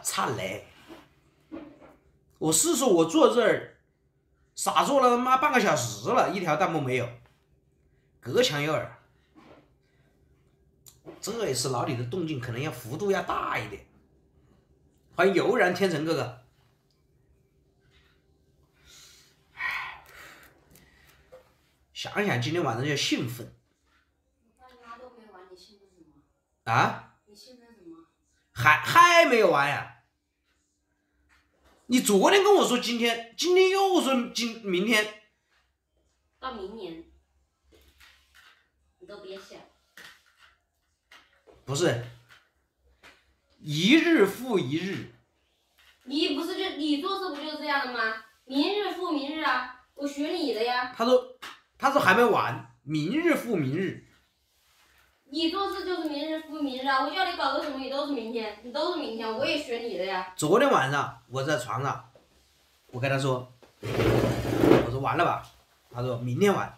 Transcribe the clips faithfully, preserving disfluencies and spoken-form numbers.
惨嘞！我是说，我坐这儿傻坐了他妈半个小时了，一条弹幕没有，隔墙有耳。这一次老李的动静可能要幅度要大一点。欢迎悠然天成哥哥。想想今天晚上就兴奋。啊？你兴奋什么？还还没有完呀？你昨天跟我说今天，今天又说今明天。 到明年，你都别想。 不是，一日复一日。 你不是就你做事不就是这样的吗？明日复明日啊，我学你的呀。 他说，他说还没完，明日复明日。 你做事就是明日复明日啊！我叫你搞个什么，你都是明天，你都是明天，我也学你的呀。 昨天晚上我在床上，我跟他说，我说完了吧？他说明天完。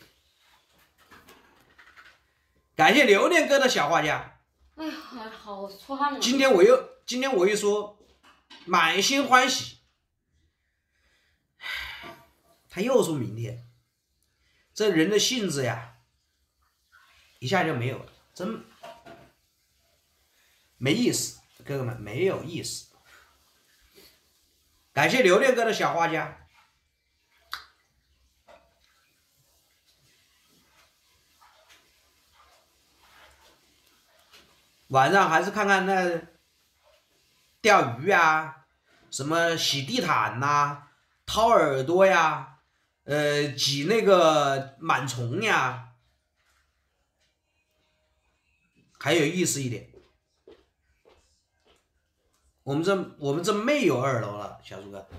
感谢榴莲哥的小画家。 哎呀，好出汗了。 今天我又今天我一说，满心欢喜。他又说明天，这人的性子呀。一下就没有了，真没意思，哥哥们没有意思。感谢榴莲哥的小画家。晚上还是看看那钓鱼啊，什么洗地毯呐、啊，掏耳朵呀，呃，挤那个螨虫呀。还有意思一点，我们这我们这没有二楼了，小猪哥。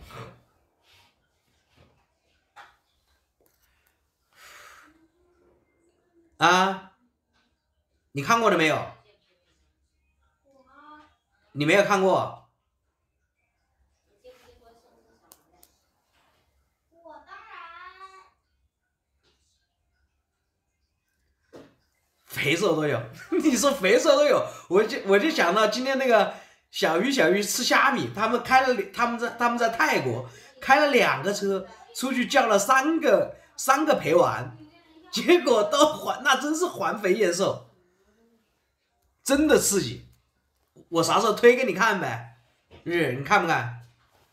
啊，你看过了没有？你没有看过？肥瘦都有，你说肥瘦都有，我就我就想到今天那个小鱼小鱼吃虾米，他们开了，他们在他们在泰国开了两个车出去叫了三个三个陪玩，结果都还，那真是环肥燕瘦，真的刺激。我啥时候推给你看呗？日，你看不看？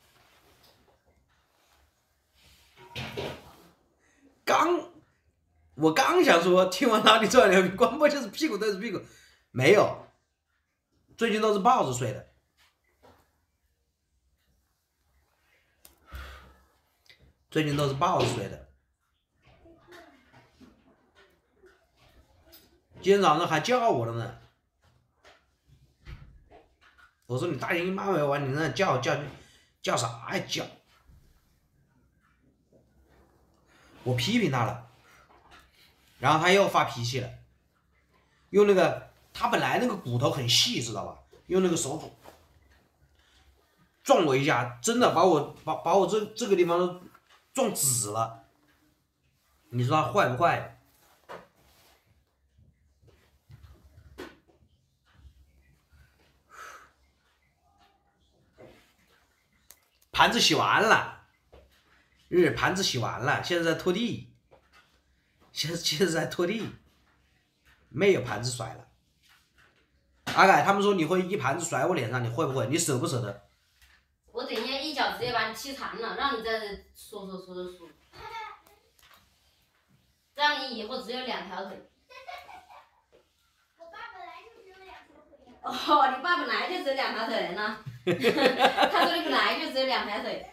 刚。我刚想说，听完老李这两句，关播就是屁股对着屁股，没有，最近都是抱着睡的。最近都是抱着睡的。今天早上还叫我了呢。我说你大爷你妈没完，你那叫叫叫啥呀叫？我批评他了。然后他又发脾气了，用那个他本来那个骨头很细，知道吧？用那个手指撞我一下，真的把我把把我这这个地方都撞紫了。你说他坏不坏？盘子洗完了，日盘子洗完了，现在在拖地。现在现在在拖地，没有盘子甩了。阿凯他们说你会一盘子甩我脸上，你会不会？你舍不舍得？ 我等一下一脚直接把你踢残了，让你在这说说说说说，让你以后只有两条腿。 我爸本来就只有两条腿。 哦，你爸本来就只有两条腿呢。他说你本来就只有两条腿。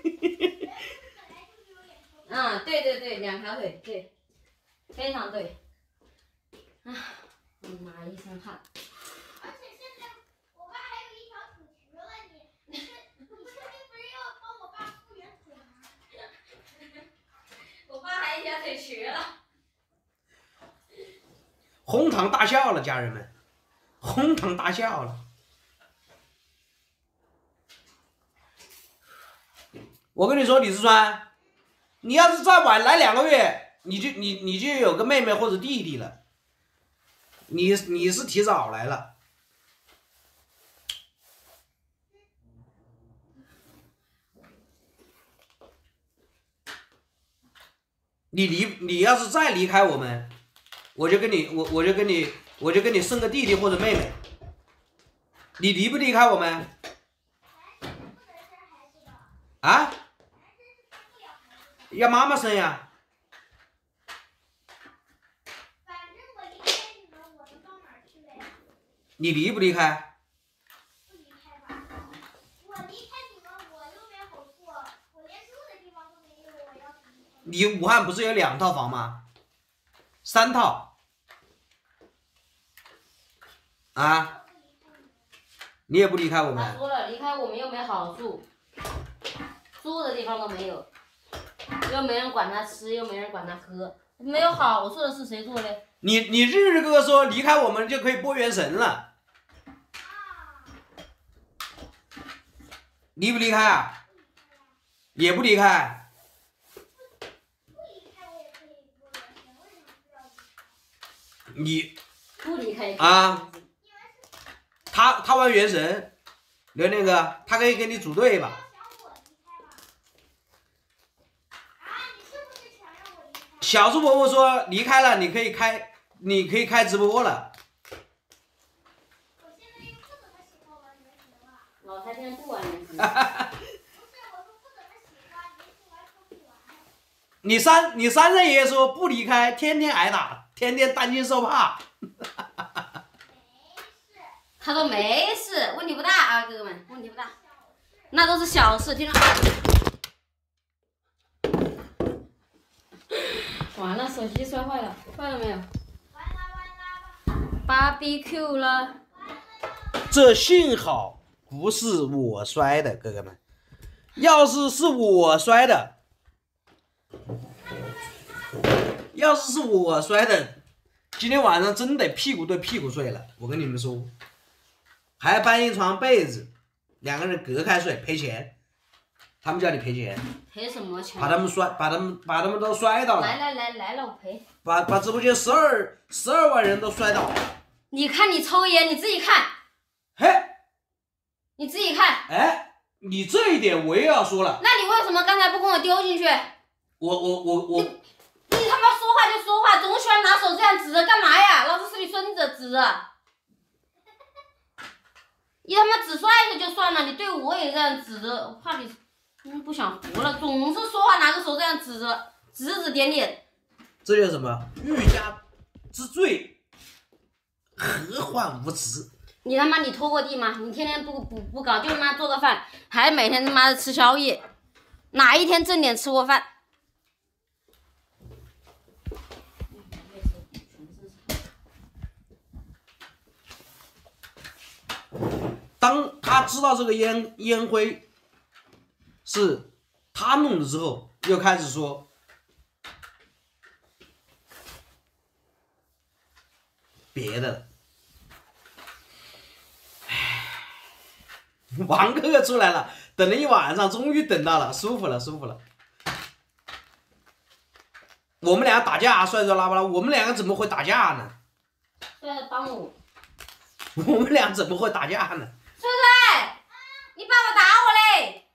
嗯，对对对，两条腿，对。非常对，啊，我妈一身汗。 而且现在我爸还有一条腿瘸了，你，你确定不是要帮我爸复原腿吗？ 我爸还一条腿瘸了。 哄堂大笑了，家人们，哄堂大笑了。我跟你说，李四川，你要是再晚来两个月。你就你你就有个妹妹或者弟弟了，你你是提早来了， 你离你要是再离开我们，我就跟你我我就跟你我就跟你生个弟弟或者妹妹。你离不离开我们？啊？要妈妈生呀。 反正我离开你们，我能到哪儿去呗？ 你离不离开？ 不离开吧。我离开你们，我又没好处，我连住的地方都没有，我要离开。 你武汉不是有两套房吗？三套。啊？你也不离开我他们？ 说了，离开我们又没好处，住的地方都没有，又没人管他吃，又没人管他喝，没有好处的是谁做的？ 你你日日哥哥说离开我们就可以播原神了，离不离开啊？也不离开。 不离开我也可以播原神，为什么非要离开？ 你不离开啊？他他玩原神，刘念哥，他可以跟你组队吧？ 想我离开吧？啊，你是不是想让我离开？ 小猪伯伯说离开了，你可以开，你可以开直播了。 我现在又不怎么喜欢玩原神了。 老太现在不玩原神。 不是，我说不怎么喜欢，没事玩就不玩。 你三你三任爷爷说不离开，天天挨打，天天担惊受怕。 他说没事，问题不大啊，哥哥们，问题不大，那都是小事，听着。完了，手机摔坏了，坏了没有？ 完了完了。 芭比 Q 了。 这幸好不是我摔的，哥哥们，要是是我摔的，要是是我摔的，今天晚上真得屁股对屁股睡了，我跟你们说。还搬一床被子，两个人隔开睡，赔钱。他们叫你赔钱， 赔什么钱？ 把他们摔，把他们把他们都摔倒了。 来来来来了，我赔。 把把直播间十二十二万人都摔倒了。 你看你抽烟，你自己看， 嘿， 你自己看。 哎，你这一点我也要说了。 那你为什么刚才不跟我丢进去？ 我我我我， 你他妈说话就说话，总喜欢拿手这样指着干嘛呀？老子是你孙子，指着。你他妈只摔一下就算了，你对我也这样指着，我怕你嗯不想活了，总是说话拿个手这样指着，指指点点。 这叫什么？欲加之罪，何患无辞？ 你他妈你拖过地吗？你天天不不不搞，就他妈做个饭，还每天他妈的吃宵夜，哪一天正点吃过饭？ 当他知道这个烟烟灰是他弄的之后，又开始说别的了。唉，王哥哥出来了，等了一晚上，终于等到了，舒服了，舒服了。我们俩打架，帅帅拉巴拉，我们两个怎么会打架呢？ 帅帅帮我。 我们俩怎么会打架呢？ 帅帅，你爸爸打我嘞！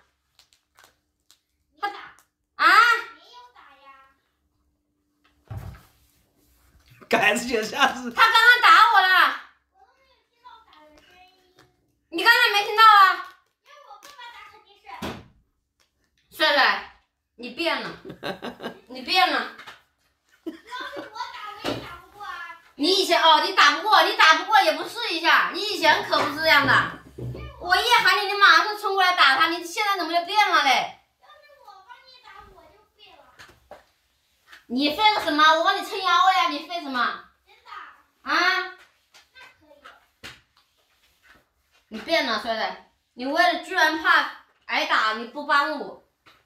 他打啊？ 没有打呀？ 改次姐下次。 他刚刚打我了。 我都没有听到打的声音。 你刚才没听到啊？ 因为我爸爸打肯定是。 帅帅，你变了，你变了。 要是我打我也打不过啊。 你以前哦，你打不过，你打不过也不试一下，你以前可不是这样的。我一喊你，你马上冲过来打他，你现在怎么就变了嘞？ 要是我帮你打，我就废了。 你废了什么？我帮你撑腰呀，你废什么？ 真的？ 啊？ 那可以。 你变了，帅帅，你为了居然怕挨打，你不帮我。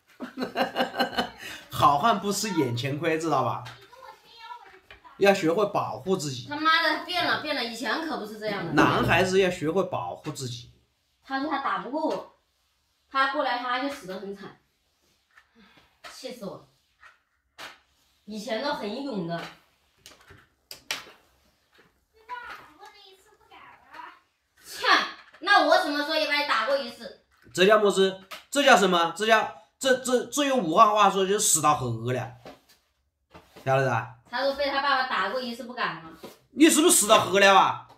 好汉不吃眼前亏，知道吧？ 你跟我撑腰，我就去打。 要学会保护自己。 他妈的变了变了，以前可不是这样的。 男孩子要学会保护自己。 他说他打不过我，他过来他就死得很惨，气死我！以前都很勇的。 对吧？打过那一次不敢了。 切，那我什么时候也把你打过一次？ 这叫么子？这叫什么？这叫这这这用武汉话说就是死到河了。 晓得吧？ 他说被他爸爸打过一次不敢了。 你是不是吃到喝了啊？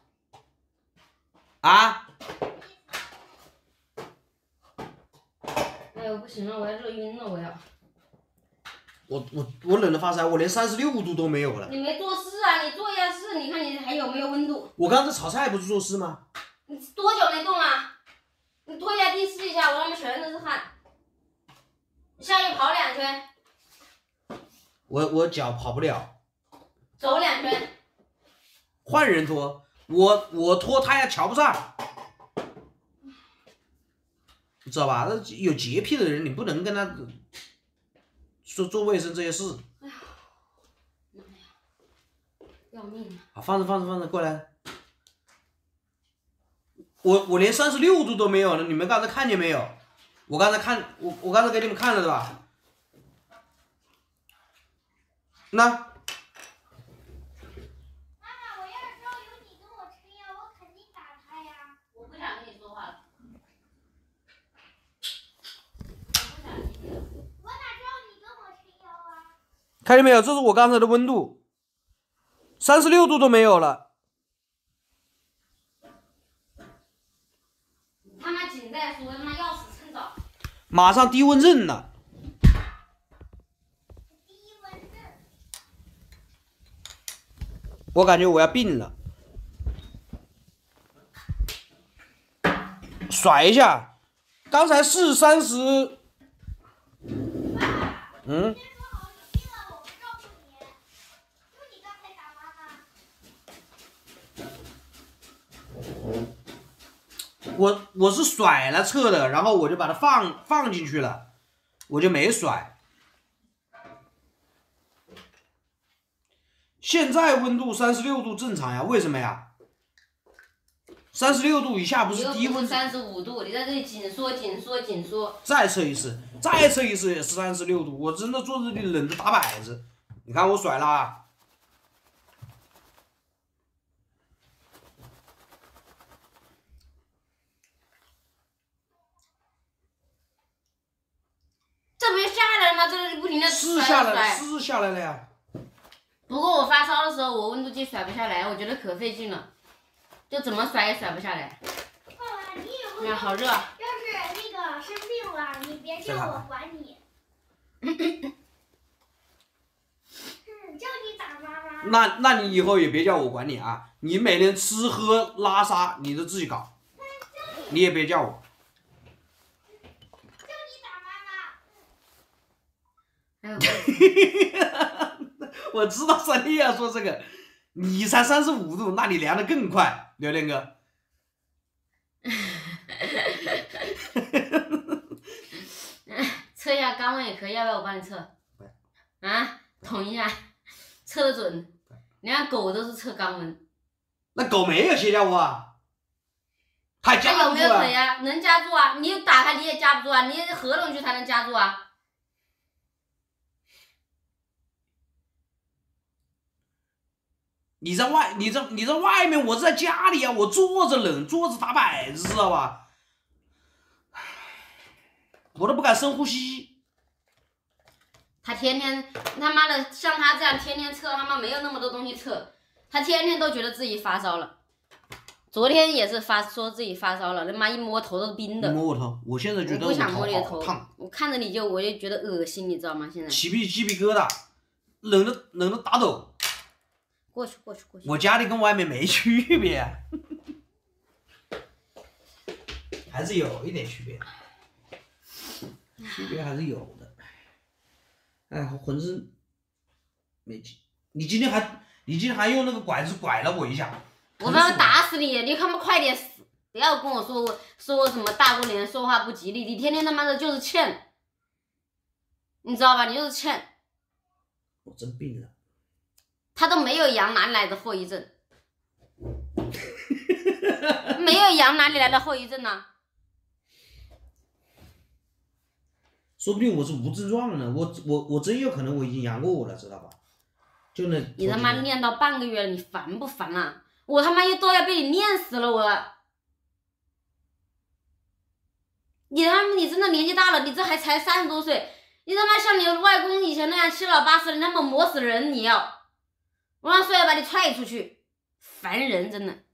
啊？ 哎呦，不行了，我要热晕了，我要。 我我我冷的发烧，我连三十六度都没有了。 你没做事啊？你做一下事，你看你还有没有温度？ 我刚才炒菜不是做事吗？ 你多久没动了？你拖一下地试一下，我他妈全都是汗。下去跑两圈。 我我脚跑不了。 走两圈。 换人拖，我我拖他也瞧不上，你知道吧？那有洁癖的人，你不能跟他说做卫生这些事。 哎呀，妈呀，要命啊！ 好，放着放着放着，过来。我我连三十六度都没有了，你们刚才看见没有？我刚才看我我刚才给你们看了对吧？那。看见没有？这是我刚才的温度，三十六度都没有了。 他妈紧在说他妈要死趁早。 马上低温症了。 低温症。 我感觉我要病了。甩一下，刚才是三十。嗯。我我是甩了测的，然后我就把它放放进去了，我就没甩。现在温度三十六度正常呀，为什么呀？三十六度以下不是低温。 三十五度，你在这里紧缩紧缩紧缩。 再测一次，再测一次也是三十六度，我真的坐这里冷得打摆子。你看我甩了啊。 这不就下来了吗？这里不停的是下来了，是下来了呀。 不过我发烧的时候，我温度计甩不下来，我觉得可费劲了，就怎么甩也甩不下来。 爸爸，你有没有？ 哎呀，好热。 要是那个生病了，你别叫我管你。嗯，叫你打妈妈。 那那你以后也别叫我管你啊！你每天吃喝拉撒你都自己搞，你也别叫我。我知道三弟要说这个，你才三十五度，那你凉的更快，榴莲哥。 测一下肛温也可以，要不要我帮你测？啊，捅一下，测得准。你看狗都是测肛温。 那狗没有协调窝啊？还夹不住啊？ 有没有腿呀？能夹住啊！你打开你也夹不住啊，你合拢去才能夹住啊。 你在外，你在你在外面，我在家里啊，我坐着冷，坐着打摆子，知道吧？我都不敢深呼吸。 他天天他妈的像他这样天天测，他妈没有那么多东西测，他天天都觉得自己发烧了。昨天也是发说自己发烧了，他妈一摸头都是冰的。 你摸我头，我现在觉得我不想摸你的头， 烫。 我看着你就我就觉得恶心，你知道吗？现在起皮鸡皮疙瘩，冷的冷的打抖。 过去过去过去。 我家里跟外面没区别，还是有一点区别，区别还是有的。哎，浑身没劲。你今天还你今天还用那个拐子拐了我一下。 我他妈打死你！你他妈快点死！不要跟我说我说我什么大过年说话不吉利，你天天他妈的就是欠，你知道吧？你就是欠。 我真病了。 他都没有阳，哪里来的后遗症？没有阳，哪里来的后遗症呢？ 说不定我是无症状呢，我我我真有可能我已经阳过我了，知道吧？就那。 你他妈念到半个月了，你烦不烦啊？我他妈又都要被你念死了，我。你他妈你真的年纪大了，你这还才三十多岁， 你他妈像你外公以前那样七老八十的，你他妈磨死人！你要，我让帅把你踹出去，烦人真的。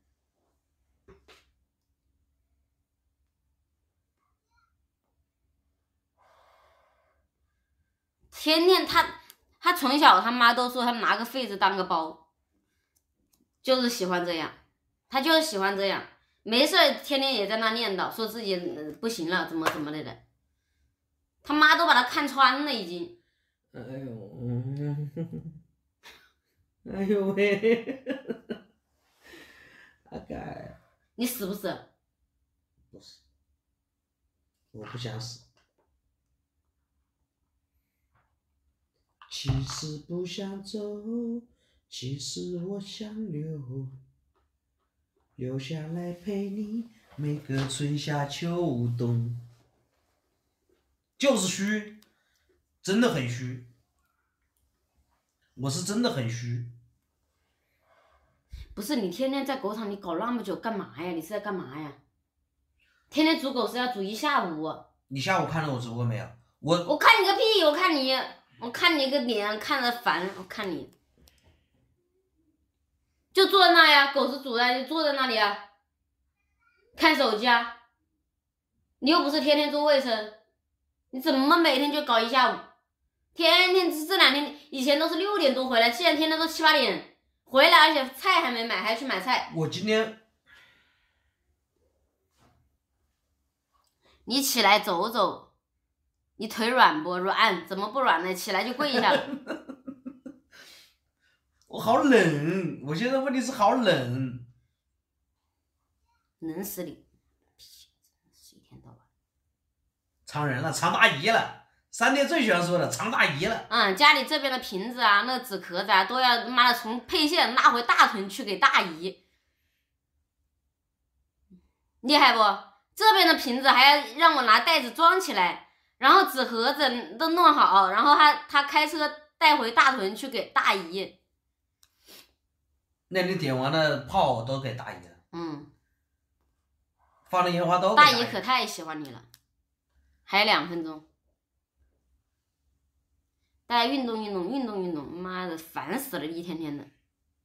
天天他他从小他妈都说他拿个痱子当个包，就是喜欢这样，他就是喜欢这样，没事天天也在那念叨，说自己、呃、不行了，怎么怎么的的，他妈都把他看穿了已经。 哎呦，嗯，哎呦喂，阿盖， 你死不死？ 不是，我不想死。其实不想走，其实我想留，留下来陪你每个春夏秋冬。就是虚，真的很虚，我是真的很虚。 不是你天天在狗场里搞那么久干嘛呀？你是在干嘛呀？天天煮狗是要煮一下午。 你下午看了我直播没有？我我看你个屁！我看你，我看你个脸看着烦，我看你就坐在那呀，狗是煮的，就坐在那里啊，看手机啊。你又不是天天做卫生，你怎么每天就搞一下午？天天这两天以前都是六点多回来，现在天天都七八点回来，而且菜还没买，还去买菜。 我今天你起来走走，你腿软不软？怎么不软呢？起来就跪下了。 我好冷，我现在问题是好冷， 冷死你！一天到晚常人了，常大姨了，三爹最喜欢说的常大姨了。 嗯，家里这边的瓶子啊，那纸壳子啊，都要妈的从配线拉回大屯去给大姨，厉害不？这边的瓶子还要让我拿袋子装起来，然后纸盒子都弄好，然后他他开车带回大屯去给大姨。 那你点完的炮都给大姨了， 嗯， 放的烟花都给大大姨可太喜欢你了。还有两分钟，大家运动运动运动运动，妈的烦死了，一天天的。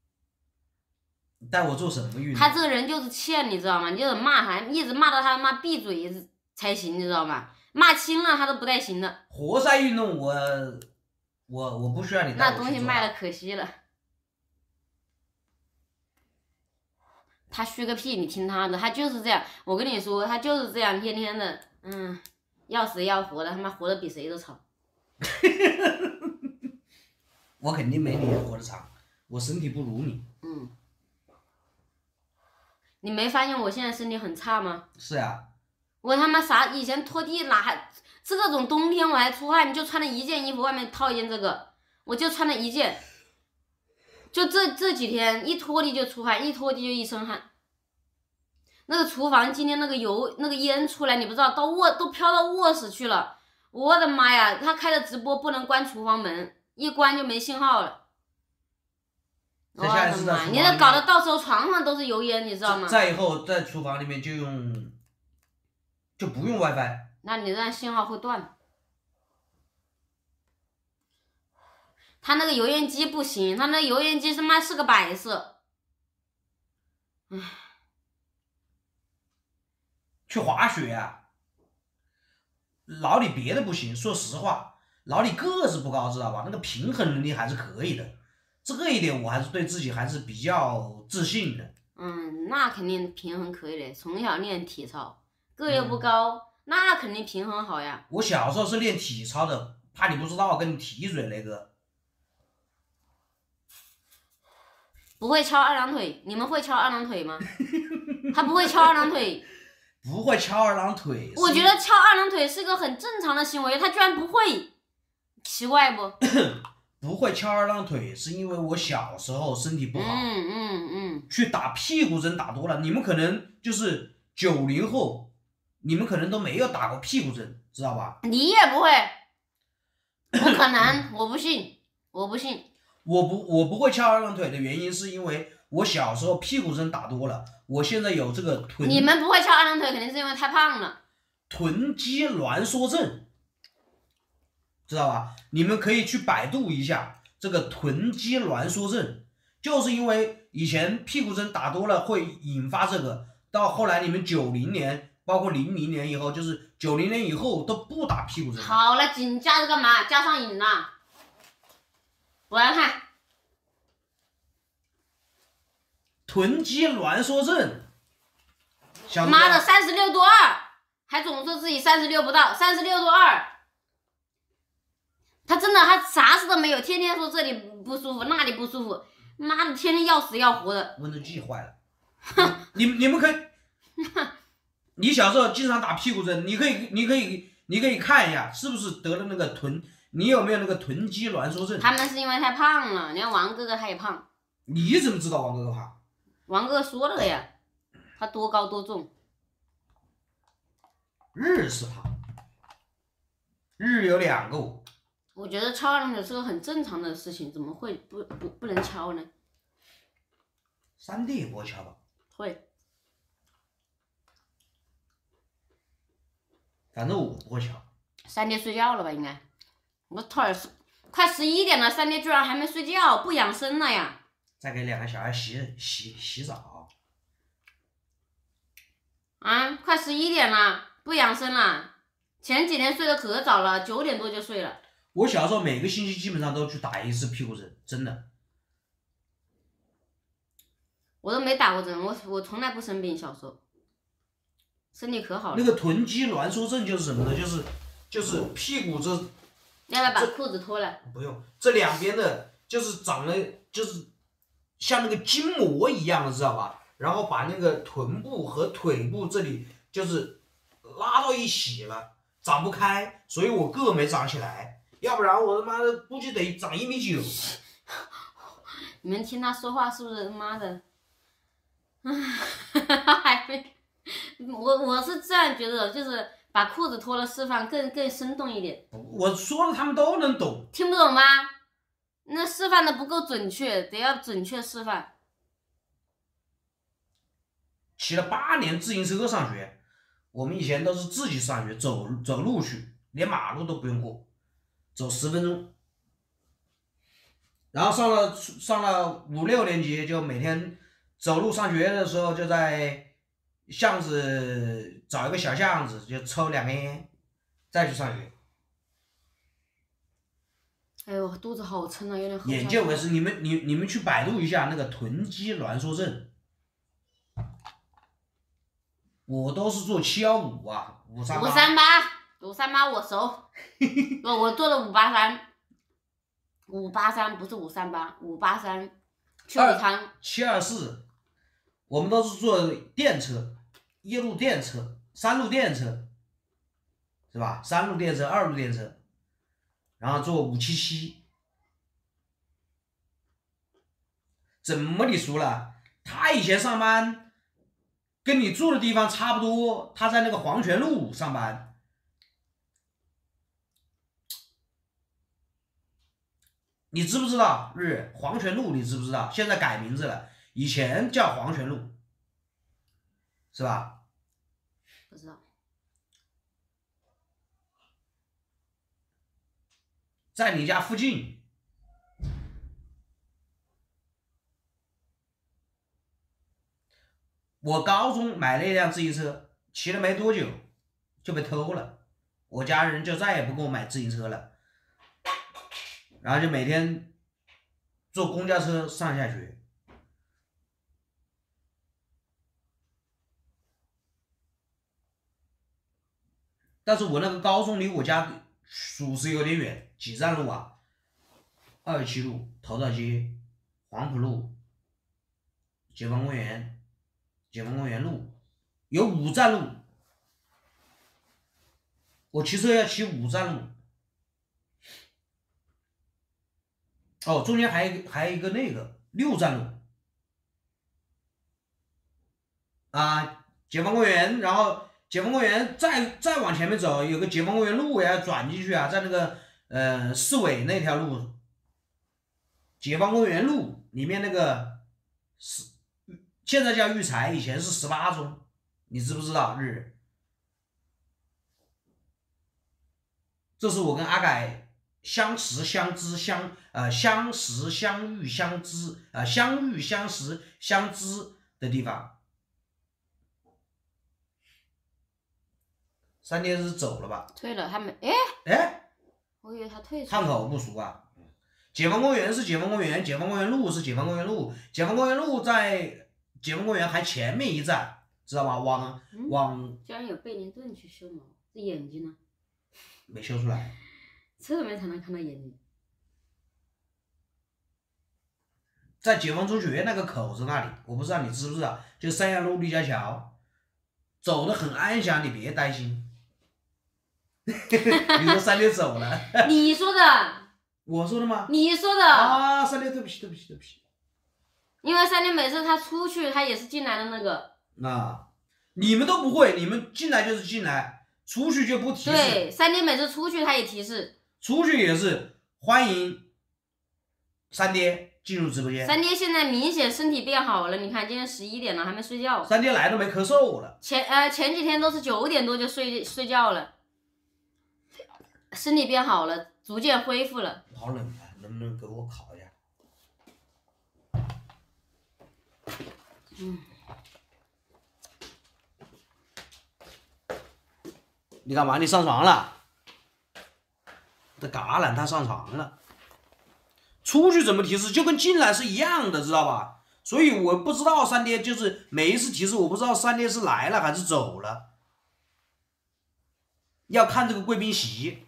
带我做什么运动？ 他这个人就是欠，你知道吗？你就得骂他，一直骂到他妈闭嘴才行，你知道吗？骂轻了他都不带行的。 活塞运动我我我不需要你带我去做。 那东西卖了可惜了。他虚个屁，你听他的，他就是这样。我跟你说，他就是这样，天天的，嗯，要死要活的，他妈活得比谁都长。 我肯定没你活得长，我身体不如你。 嗯。你没发现我现在身体很差吗？ 是啊。 我他妈啥？以前拖地哪还这种冬天我还出汗，就穿了一件衣服，外面套一件这个，我就穿了一件。就这这几天一拖地就出汗，一拖地就一身汗。那个厨房今天那个油那个烟出来，你不知道到卧都飘到卧室去了。我的妈呀！他开的直播不能关厨房门，一关就没信号了。我的妈！你这搞得到时候床上都是油烟，你知道吗？ 再以后在厨房里面就用，就不用 WiFi。 那你这样信号会断。他那个油烟机不行，他那油烟机他妈是个摆设。唉。 去滑雪啊！老李别的不行，说实话，老李个子不高，知道吧？那个平衡能力还是可以的。这一点我还是对自己还是比较自信的。 嗯，那肯定平衡可以的，从小练体操，个又不高，嗯、那肯定平衡好呀。 我小时候是练体操的，怕你不知道，跟你提嘴那个。 不会敲二郎腿，你们会敲二郎腿吗？他不会敲二郎腿。 不会敲二郎腿。 我觉得敲二郎腿是个很正常的行为，他居然不会，奇怪不？ 不会敲二郎腿是因为我小时候身体不好， 嗯嗯嗯， 去打屁股针打多了。你们可能就是九零后，你们可能都没有打过屁股针，知道吧？ 你也不会，不可能，我不信，我不信。 我不我不会敲二郎腿的原因是因为我小时候屁股针打多了，我现在有这个臀。 你们不会敲二郎腿，肯定是因为太胖了。 臀肌挛缩症。 知道吧？你们可以去百度一下这个臀肌挛缩症，就是因为以前屁股针打多了会引发这个，到后来你们九零年，包括零零年以后，就是九零年以后都不打屁股针。 好了，紧加着干嘛？加上瘾了。我来看， 臀肌挛缩症，小子妈的，三十六度二，还总说自己三十六不到，三十六度二。他真的，他啥事都没有，天天说这里不舒服，那里不舒服，妈的，天天要死要活的。 温度计坏了，你你们可以，你小时候经常打屁股针，你可以你可以你可以看一下，是不是得了那个臀，你有没有那个臀肌挛缩症？ 他们是因为太胖了，连王哥哥他也胖。 你怎么知道王哥哥胖？ 王哥哥说了的呀，他多高多重。 日是胖，日有两个。 我觉得敲两腿是个很正常的事情，怎么会不不不能敲呢？ 三弟也不会敲吧？ 会， 反正我不会敲。 三爹睡觉了吧？应该。我头儿是快十一点了，三爹居然还没睡觉，不养生了呀！ 再给两个小孩洗洗洗澡。 啊，快十一点了，不养生了。前几天睡得可早了，九点多就睡了。 我小时候每个星期基本上都去打一次屁股针，真的。 我都没打过针，我我从来不生病，小时候身体可好了。 那个臀肌挛缩症就是什么呢？就是就是屁股这要不要把裤子脱了？ 不用，这两边的就是长了就是像那个筋膜一样的，知道吧？然后把那个臀部和腿部这里就是拉到一起了，长不开，所以我个没长起来。要不然我他妈的估计得长一米九。 你们听他说话是不是他妈的？还没，我我是这样觉得，就是把裤子脱了示范更更生动一点。 我说了他们都能懂。 听不懂吗？那示范的不够准确，得要准确示范。 骑了八年自行车上学，我们以前都是自己上学，走走路去，连马路都不用过。走十分钟，然后上了上了五六年级，就每天走路上学的时候，就在巷子找一个小巷子，就抽两根烟，再去上学。 哎呦，肚子好撑啊，有点喝。 眼见为实，你们你你们去百度一下那个臀肌挛缩症，我都是做七幺五啊，五三八。 五三八。五三八我熟，我我做的五八三，五八三不是五三八，五八三，去武昌。 七二四，我们都是坐电车，一路电车，三路电车，是吧？三路电车，二路电车，然后坐五七七。怎么你输了？他以前上班跟你住的地方差不多，他在那个黄泉路上班。你知不知道日黄泉路？你知不知道？现在改名字了，以前叫黄泉路，是吧？ 不知道。 在你家附近。我高中买了一辆自行车，骑了没多久就被偷了，我家人就再也不给我买自行车了。然后就每天坐公交车上下学。但是我那个高中离我家属实有点远，几站路啊？二七路、头道街、黄浦路、解放公园、解放公园路，有五站路。我骑车要骑五站路。哦，中间还有一个还有一个那个六站路啊，解放公园，然后解放公园再再往前面走，有个解放公园路也要转进去啊，在那个呃市委那条路，解放公园路里面那个是现在叫育才，以前是十八中，你知不知道日？这是我跟阿改相识、相知、相呃相识、相遇、相知啊、呃、相遇、相识、相知的地方。三爹是走了吧？ 退了，他没哎哎， 我以为他退出。 汉口不熟啊。解放公园是解放公园，解放公园路是解放公园路，解放公园路在解放公园还前面一站，知道吧？往、嗯、往。 居然有贝宁顿去修毛，这眼睛呢？ 没修出来。 侧面才能看到眼睛。 在解放中学那个口子那里，我不知道你知不知道，就三阳路立交桥，走得很安详，你别担心。你说三爹走了？ 你说的。 我说的吗？ 你说的。 啊，三爹，对不起，对不起，对不起。 因为三爹每次他出去，他也是进来的那个。 啊，你们都不会，你们进来就是进来，出去就不提示。 对，三爹每次出去他也提示。 出去也是欢迎三爹进入直播间。 三爹现在明显身体变好了，你看今天十一点了还没睡觉。 三爹来都没咳嗽了。 前呃前几天都是九点多就睡睡觉了，身体变好了，逐渐恢复了。 好冷啊，能不能给我烤一下？ 嗯。 你干嘛？你上床了？这嘎懒他上床了，出去怎么提示？就跟进来是一样的，知道吧？所以我不知道三爹就是每一次提示，我不知道三爹是来了还是走了，要看这个贵宾席。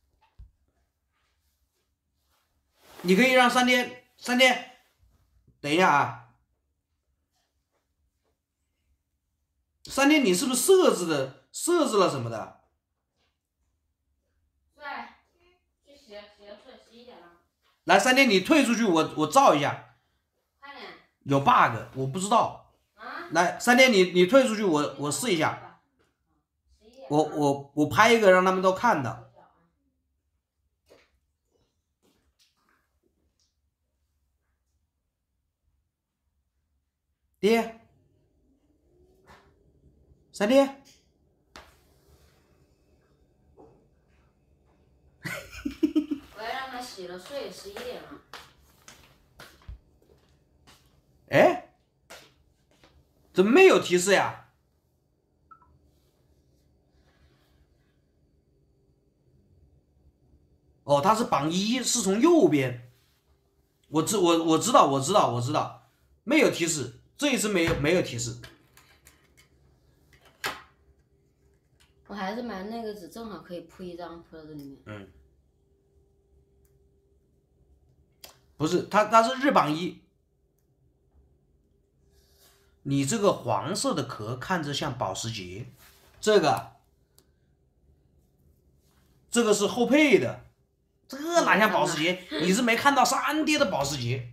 你可以让三爹，三爹，等一下啊，三爹，你是不是设置的设置了什么的？来，三爹，你退出去，我我照一下。有 bug， 我不知道。啊、来，三爹，你你退出去，我我试一下。我我我拍一个，让他们都看到。爹，三爹。 洗了睡，十一点了。 哎，怎么没有提示呀？哦，他是榜一，是从右边。我知我我知道我知道我知道，没有提示，这一次没有没有提示。 我还是买那个纸，正好可以铺一张，铺在这里面。 嗯。不是，他他是日榜一。你这个黄色的壳看着像保时捷，这个，这个是后配的，这个哪像保时捷？你是没看到三爹的保时捷。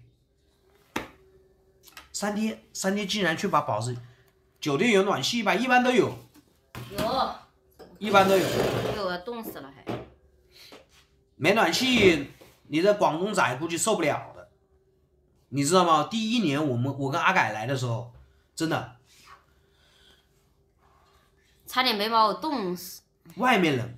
三爹，三爹竟然去把保时，酒店有暖气吧？一般都有。 有。 一般都有。 哎呦，我冻死了还。 没暖气。你在广东仔估计受不了的，你知道吗？第一年我们我跟阿改来的时候，真的差点没把我冻死。 外面冷，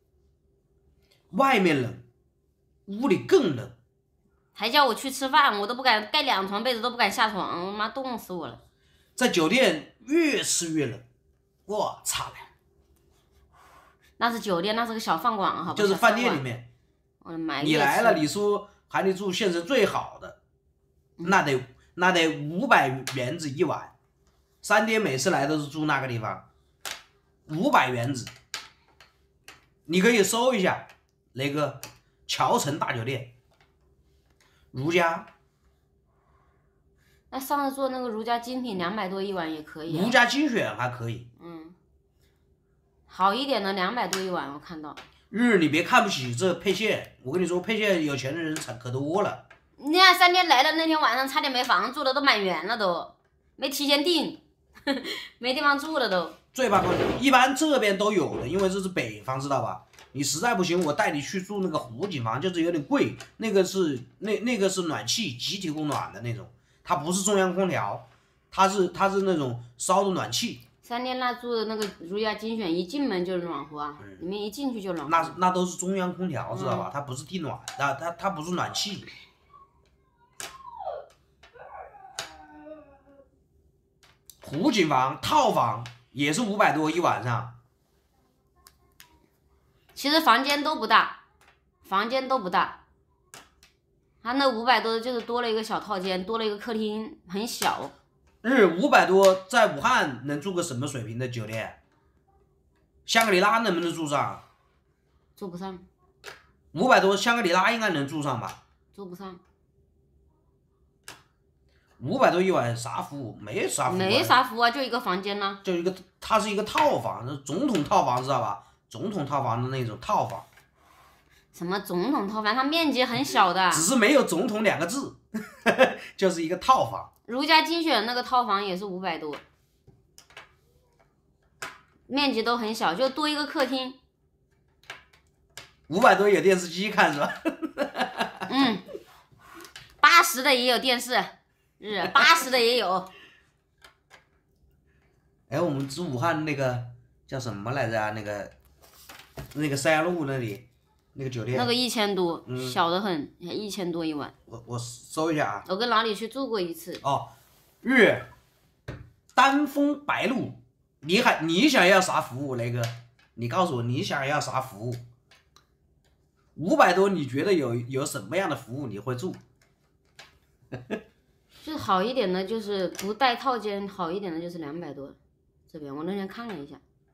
外面冷，屋里更冷。 还叫我去吃饭，我都不敢盖两床被子，都不敢下床，我妈冻死我了。 在酒店越吃越冷，我操嘞！ 那是酒店，那是个小饭馆，好吧？ 就是饭店里面。 我的妈！ 你来了，你说还得住县城最好的，那得那得五百元子一晚。三爹每次来都是住那个地方，五百元子。你可以搜一下那个侨城大酒店，如家。 那上次做那个如家精品两百多一晚也可以、啊。 如家精选还可以。 嗯，好一点的两百多一晚，我看到。 日，你别看不起这配线，我跟你说，配线有钱的人可多了。 你看三天来了那天晚上，差点没房住了，都满员了都，没提前订，没地方住了都。 最怕空调，一般这边都有的，因为这是北方，知道吧？你实在不行，我带你去住那个湖景房，就是有点贵，那个是那那个是暖气集体供暖的那种，它不是中央空调，它是它是那种烧的暖气。 三店那住的那个如家精选，一进门就是暖和啊， 嗯里面一进去就暖和。 那那都是中央空调，知道吧？ 嗯它不是地暖，它它它不是暖气。湖景房套房也是五百多一晚上， 其实房间都不大，房间都不大。他那五百多就是多了一个小套间，多了一个客厅，很小。 日五百多在武汉能住个什么水平的酒店？香格里拉能不能住上？ 住不上， 五百多香格里拉应该能住上吧？ 住不上， 五百多一晚啥服务？没啥服务、啊， 没啥服务啊，就一个房间呢、 就一个，它是一个套房，是总统套房，知道吧？总统套房的那种套房， 什么总统套房，它面积很小的。 只是没有总统两个字，就是一个套房。 如家精选那个套房也是五百多，面积都很小，就多一个客厅。 五百多有电视机看是吧？ 嗯，八十的也有电视，是八十的也有。 哎，我们住武汉那个叫什么来着啊？那个那个三阳路那里那个酒店， 那个一千多， 嗯小的很，一千多一晚。 我我搜一下啊。 我跟老李去住过一次， 哦，日丹枫白露，你还你想要啥服务，雷哥？你告诉我你想要啥服务？五百多，你觉得有有什么样的服务你会住？ 就是好一点的，就是不带套间，好一点的就是两百多。这边我那天看了一下，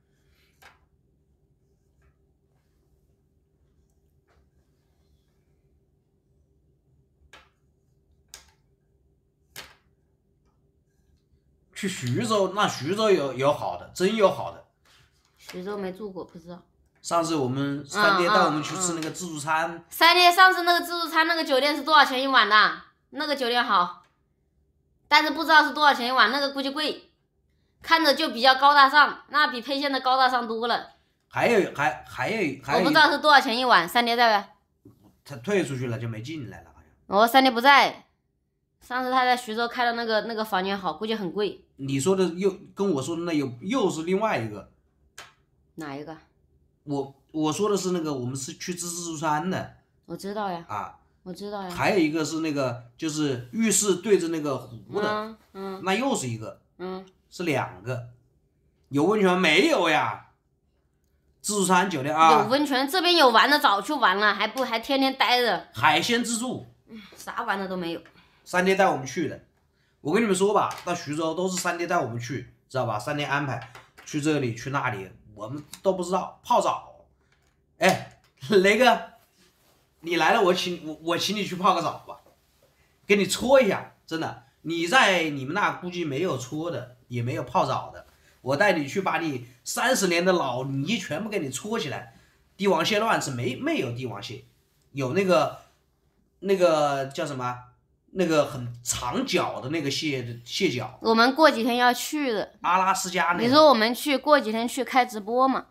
去徐州，那徐州有有好的，真有好的。 徐州没住过，不知道。 上次我们三爹带我们去吃那个自助餐， 三爹上次那个自助餐那个酒店是多少钱一晚的？那个酒店好，但是不知道是多少钱一晚，那个估计贵，看着就比较高大上，那比沛县的高大上多了。 还有还还有还有， 我不知道是多少钱一晚，三爹在不？ 他退出去了就没进来了，好像。 我三爹不在，上次他在徐州开的那个那个房间好，估计很贵。 你说的又跟我说的那又又是另外一个， 哪一个？ 我我说的是那个我们是去吃自助餐的我知道呀， 啊， 我知道呀。 还有一个是那个就是浴室对着那个湖的， 嗯嗯那又是一个， 嗯， 是两个。有温泉没有呀？自助餐酒店啊， 有温泉，这边有玩的早去玩了，还不还天天待着， 海鲜自助， 啥玩的都没有。 三爹带我们去的。我跟你们说吧，到徐州都是三爹带我们去，知道吧？三爹安排去这里去那里，我们都不知道。泡澡，哎，雷哥，你来了，我请我我请你去泡个澡吧，给你搓一下，真的。你在你们那估计没有搓的，也没有泡澡的，我带你去把你三十年的老泥全部给你搓起来。帝王蟹乱吃，没没有帝王蟹，有那个那个叫什么？那个很长脚的那个蟹蟹脚， 我们过几天要去的， 阿拉斯加那个。 你说我们去过几天去开直播嘛？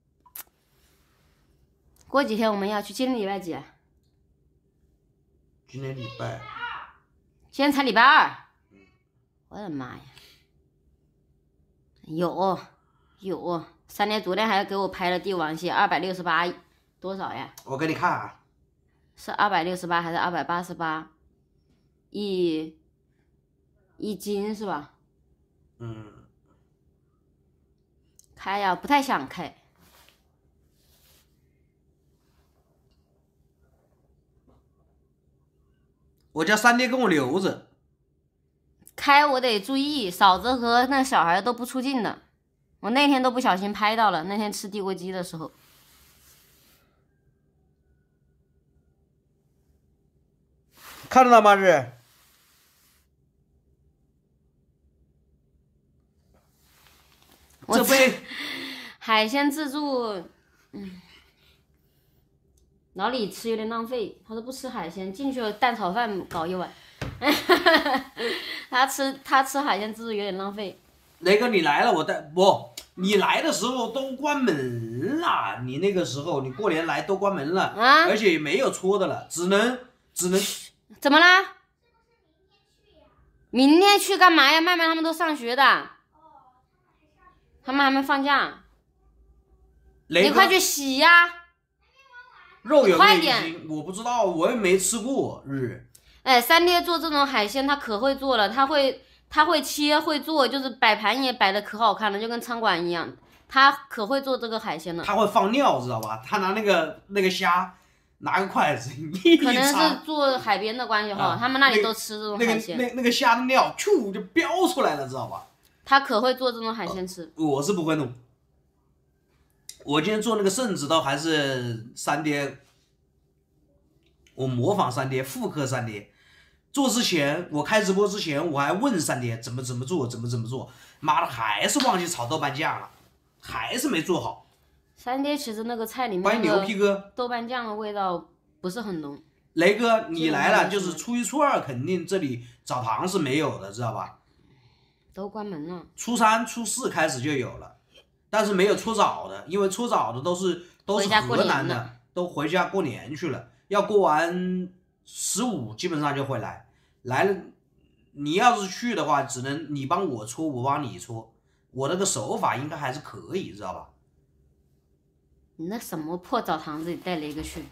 过几天我们要去，今天礼拜几？ 今天礼拜， 今天才礼拜二。我的妈呀！有有，三爹昨天还给我拍了帝王蟹，二百六十八，多少呀？ 我给你看啊， 是二百六十八还是二百八十八？一一斤是吧？ 嗯， 开呀，不太想开。 我叫三爹跟我留着。 开我得注意，嫂子和那小孩都不出镜的。我那天都不小心拍到了，那天吃地锅鸡的时候。 看得到吗？日。 我这杯海鲜自助，嗯，老李吃有点浪费，他说不吃海鲜，进去了蛋炒饭搞一碗。他吃他吃海鲜自助有点浪费。 雷哥，你来了，我带不？你来的时候都关门了，你那个时候你过年来都关门了， 啊而且也没有搓的了，只能只能怎么啦？明天去干嘛呀？麦麦他们都上学的。 他们还没放假， 雷哥你快去洗呀、 肉有没有快点已经？我不知道，我也没吃过。日， 哎，三爹做这种海鲜，他可会做了，他会他会切会做，就是摆盘也摆的可好看了，就跟餐馆一样。他可会做这个海鲜了， 他会放料，知道吧？他拿那个那个虾，拿个筷子一可能插是做海边的关系哈、 啊他们那里那个都吃这种那个海鲜。 那那个虾的料，咻就飙出来了，知道吧？ 他可会做这种海鲜吃。 我是不会弄。我今天做那个圣子刀还是三爹，我模仿三爹，复刻三爹。做之前，我开直播之前，我还问三爹怎么怎么做，怎么怎么做。妈的，还是忘记炒豆瓣酱了，还是没做好。 三爹其实那个菜里面欢迎那个牛皮哥， 豆瓣酱的味道不是很浓。 雷哥，你来了， 这个就是初一初二肯定这里澡堂是没有的，知道吧？ 都关门了。 初三、初四开始就有了，但是没有搓澡的，因为搓澡的都是都是回家过河年了南的，都回家过年去了，要过完十五基本上就会来。来了，你要是去的话，只能你帮我搓，我帮你搓，我那个手法应该还是可以，知道吧？ 你那什么破澡堂子里带了一个去？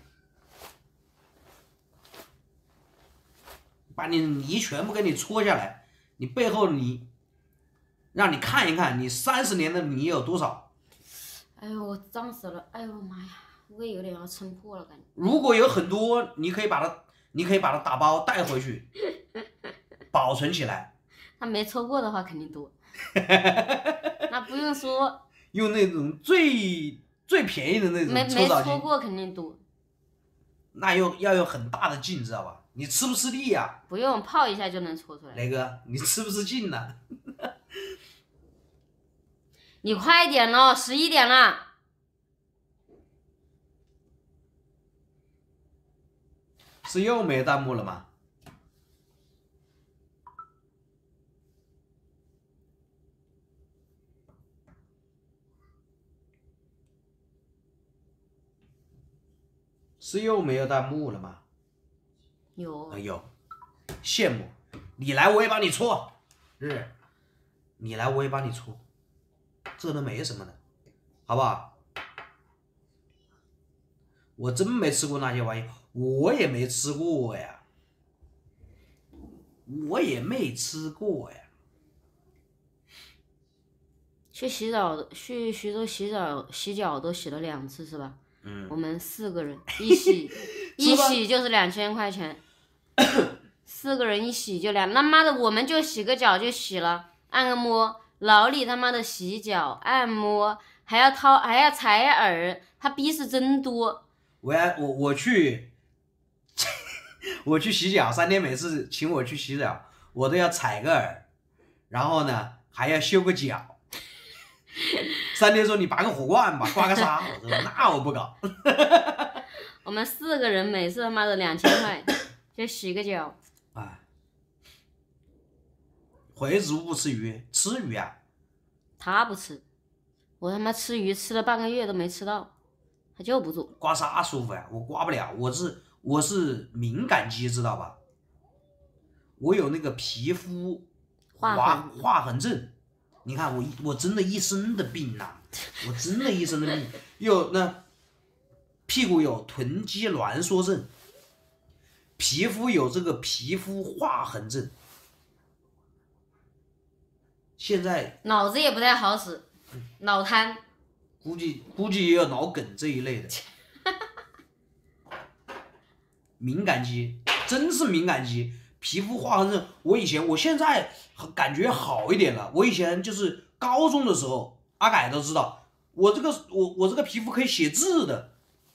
把你泥全部给你搓下来，你背后泥，让你看一看，你三十年的泥有多少。 哎呦，我脏死了！哎呦妈呀，胃有点要撑破了感觉。 如果有很多，你可以把它，你可以把它打包带回去，保存起来。 他没抽过的话肯定多。那不用说， 用那种最最便宜的那没没种搓澡巾， 抽过肯定多。 那要要有很大的劲，知道吧？你吃不吃力呀、 不用泡一下就能搓出来。 雷哥，你吃不吃劲呢、 你快点咯，十一点了。 是又没弹幕了吗？是又没有弹幕了吗？ 有哎呦，羡慕！你来我也帮你搓，是，你来我也帮你搓，这都没什么的，好不好？我真没吃过那些玩意，我也没吃过呀，我也没吃过呀。 去洗澡，去徐州洗澡洗脚都洗了两次是吧？ 嗯， 我们四个人一洗一洗就是两千块钱，四个人一洗就两，他妈的我们就洗个脚就洗了，按个摩，老李他妈的洗脚按摩还要掏还要采耳，他逼是真多。 我要我我去，我去洗脚，三天每次请我去洗脚，我都要采个耳，然后呢还要修个脚。三天说你拔个火罐吧，刮个痧，我说那我不搞。 我们四个人每次他妈的两千块就洗个脚。 哎，回族不吃鱼，吃鱼啊？ 他不吃，我他妈吃鱼吃了半个月都没吃到，他就不做。 刮痧舒服呀，我刮不了，我是我是敏感肌，知道吧？我有那个皮肤划划痕划痕症。你看我我真的一身的病呐、我真的一身的病，有那屁股有臀肌挛缩症，皮肤有这个皮肤划痕症，现在脑子也不太好使，脑瘫。 估计估计也有脑梗这一类的，敏感肌真是敏感肌，皮肤划痕症。我以前我现在感觉好一点了，我以前就是高中的时候，阿改都知道，我这个我我这个皮肤可以写字的。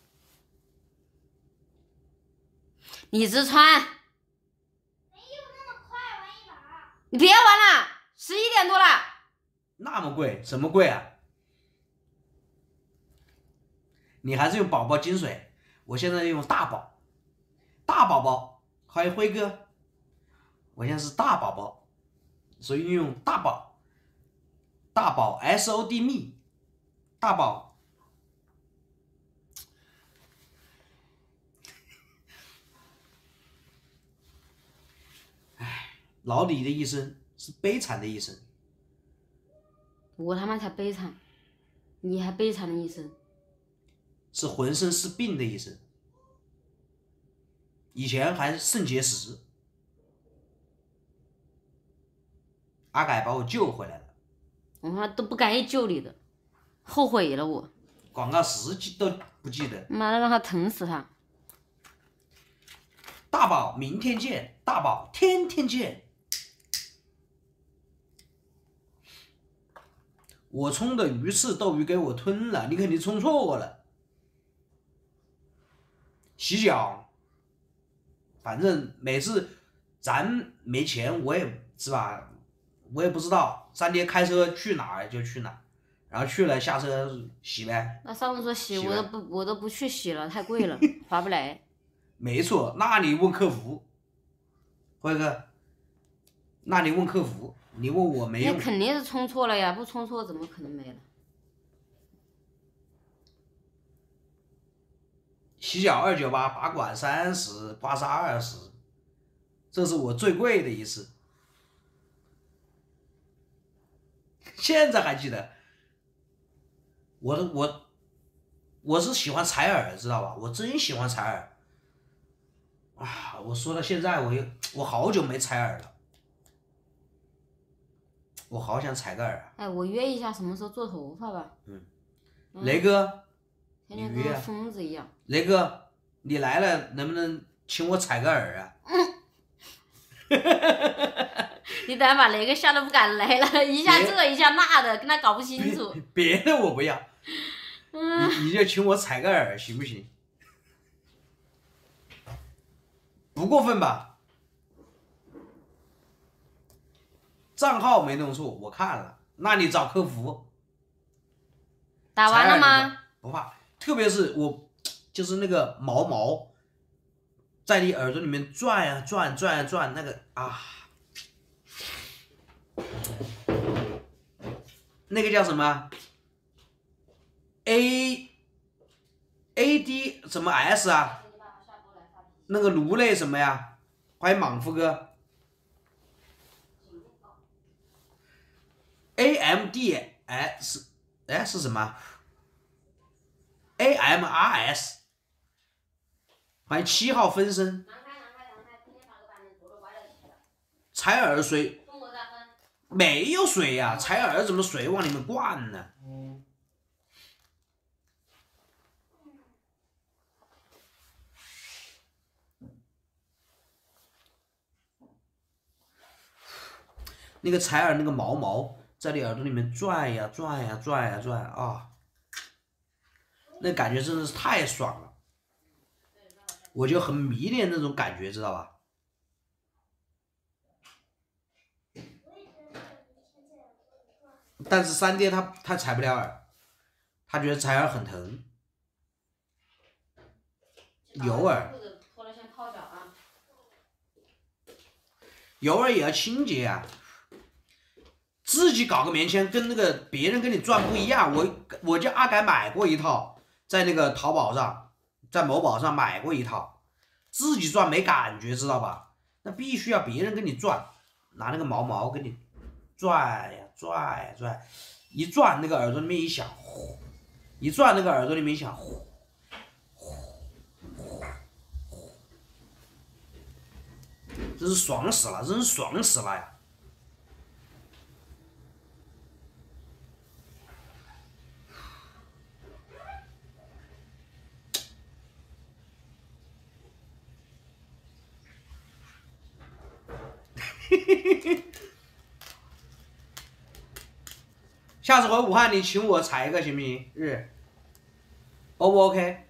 李志川， 没有那么快玩一把。 你别玩了，十一点多了。 那么贵，什么贵啊？你还是用宝宝金水，我现在用大宝，大宝宝，欢迎辉哥，我现在是大宝宝，所以用大宝，大宝 S O D 蜜，大宝。唉，老李的一生是悲惨的一生。 我他妈才悲惨，你还悲惨的意思？ 是浑身是病的意思。以前还是肾结石，阿改把我救回来了。 我他妈都不该救你的，后悔了我。 广告词记都不记得。 妈的，让他疼死他！ 大宝，明天见！大宝，天天见！我冲的鱼翅斗鱼给我吞了，你肯定冲错了。洗脚，反正每次咱没钱，我也是吧，我也不知道三爹开车去哪儿就去哪儿，然后去了下车洗呗。 那上次说洗， 洗我都不我都不去洗了，太贵了，划不来。 没错，那你问客服，辉哥，那你问客服，你问我没用。 那肯定是冲错了呀，不冲错怎么可能没了？ 洗脚二九八，拔管三十，刮痧二十，这是我最贵的一次。现在还记得，我的我我是喜欢采耳，知道吧？我真喜欢采耳。啊，我说到现在，我又我好久没采耳了，我好想采个耳啊！ 哎，我约一下什么时候做头发吧。 嗯， 嗯雷哥， 天天跟个疯子一样。 雷哥，你来了能不能请我采个耳啊？ 你等下把雷哥吓得不敢来了，一下这一下那的，跟他搞不清楚。 别的我不要， 嗯， 你你就请我采个耳行不行？不过分吧？账号没弄错，我看了，那你找客服。 打完了吗？ 不怕，特别是我，就是那个毛毛，在你耳朵里面转呀、啊、转转呀、啊、转，那个啊，那个叫什么 ？A A D 什么 S 啊？那个颅内什么呀？欢迎莽夫哥。A M D S 哎是什么 ？A M R S。欢迎七号分身。采耳水没有水呀、啊，采耳怎么水往里面灌呢？那个采耳那个毛毛在你耳朵里面转呀转呀转呀转啊，那感觉真的是太爽了，我就很迷恋那种感觉，知道吧？但是三爹他他采不了耳，他觉得采耳很疼。油耳，油耳也要清洁啊。自己搞个棉签跟那个别人跟你转不一样，我我叫阿改买过一套，在那个淘宝上，在某宝上买过一套，自己转没感觉，知道吧？那必须要别人跟你转，拿那个毛毛跟你转呀转呀转，一转那个耳朵里面一响，呼，一转那个耳朵里面一响，呼，呼，呼，呼，真是爽死了，真是爽死了呀！下次回武汉你请我采一个行不行？日 ，O 不 OK？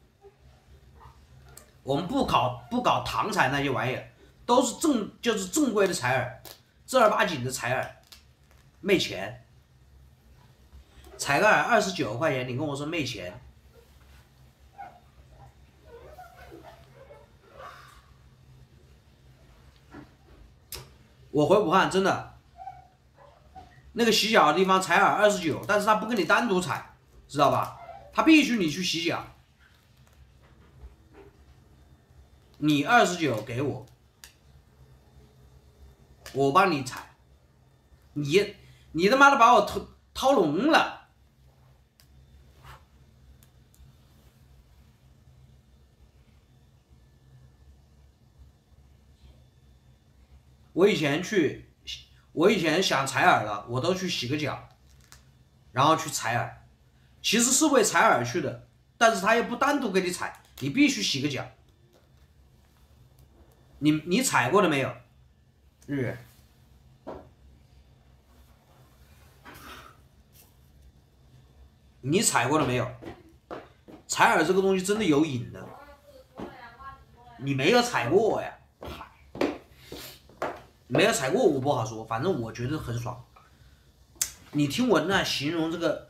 我们不搞不搞糖采那些玩意儿，都是正就是正规的采耳，正儿八经的采耳，没钱。采个耳二十九块钱，你跟我说没钱？我回武汉真的。那个洗脚的地方采耳二十九，但是他不跟你单独采，知道吧？他必须你去洗脚，你二十九给我，我帮你采，你你他妈的把我头掏聋了。我以前去，我以前想采耳了，我都去洗个脚，然后去采耳，其实是为采耳去的，但是他又不单独给你采，你必须洗个脚。你你采过了没有？日。你采过了没有？采耳这个东西真的有瘾的，你没有采过呀？没有采过我不好说，反正我觉得很爽。你听我那形容这个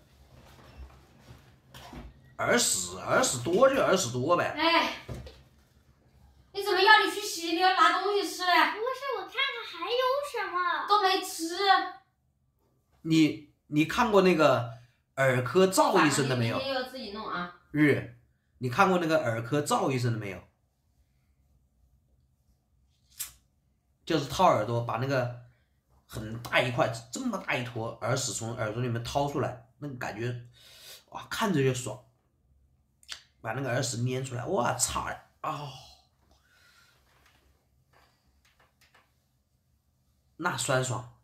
耳屎，耳屎多就耳屎多呗。 哎，你怎么要你去洗？你要拿东西吃嘞？ 不是，我看看还有什么。 都没吃。 你你看过那个耳科赵医生的没有？ 明天又自己弄啊。 日，你看过那个耳科赵医生的没有？就是掏耳朵，把那个很大一块这么大一坨耳屎从耳朵里面掏出来，那个感觉，哇，看着就爽。把那个耳屎捏出来，我操！哦，那酸爽。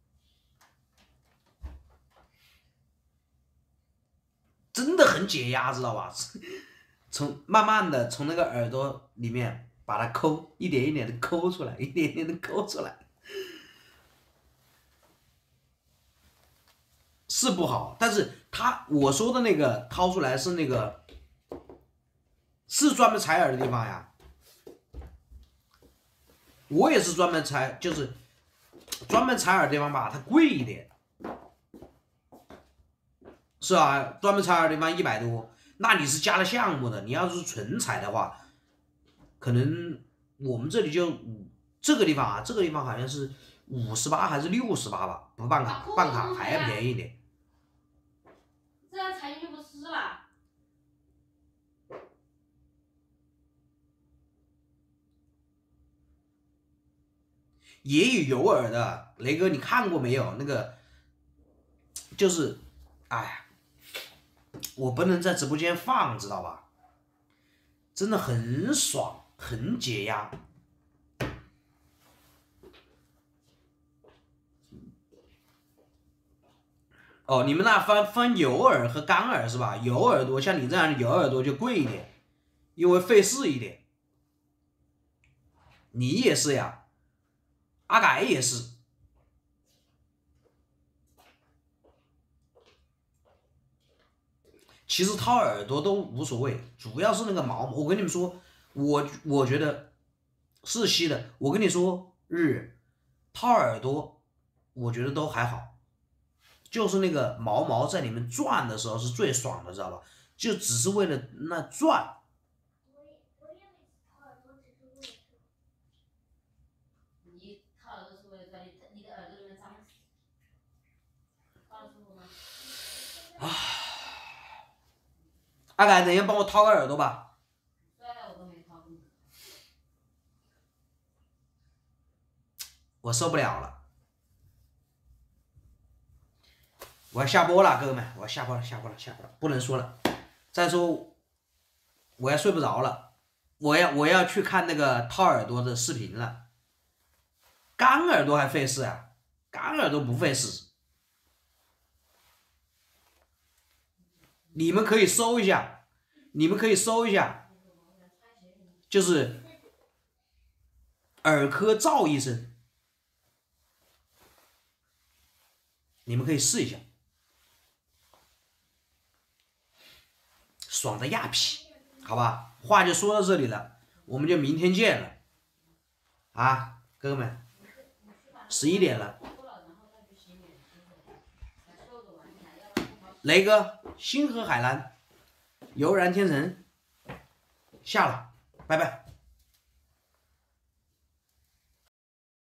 真的很解压，知道吧？从慢慢的从那个耳朵里面把它抠，一点一点的抠出来，一点一点的抠出来，是不好。但是他我说的那个掏出来是那个，是专门采耳的地方呀。我也是专门采，就是专门采耳的地方吧，它贵一点。是啊，专门采耳的地方一百多，那你是加了项目的。你要是纯采的话，可能我们这里就五这个地方啊，这个地方好像是五十八还是六十八吧，不办卡，办卡还要便宜一点。 这样采进去不吃了。 也有有耳的，雷哥你看过没有？那个就是，哎呀。我不能在直播间放，知道吧？真的很爽，很解压。哦，你们那分分有耳和干耳是吧？有耳朵像你这样的有耳朵就贵一点，因为费事一点。你也是呀，阿改也是。其实掏耳朵都无所谓，主要是那个毛。我跟你们说，我我觉得是吸的。我跟你说，日掏耳朵，我觉得都还好，就是那个毛毛在里面转的时候是最爽的，知道吧？就只是为了那转。 你掏耳朵是为了转，你的耳朵里面脏死。掏得舒服吗？ 啊。阿改，等一下帮我掏个耳朵吧。 对，我都没掏过。 我受不了了，我要下播了，哥哥们，我要下播了，下播了，下播了，不能说了。再说，我要睡不着了，我要我要去看那个掏耳朵的视频了。干耳朵还费事啊？干耳朵不费事。你们可以搜一下，你们可以搜一下，就是耳科赵医生，你们可以试一下，爽的亚皮，好吧？话就说到这里了，我们就明天见了，啊，哥哥们，十一点了。雷哥，星河海蓝，悠然天成，下了，拜拜。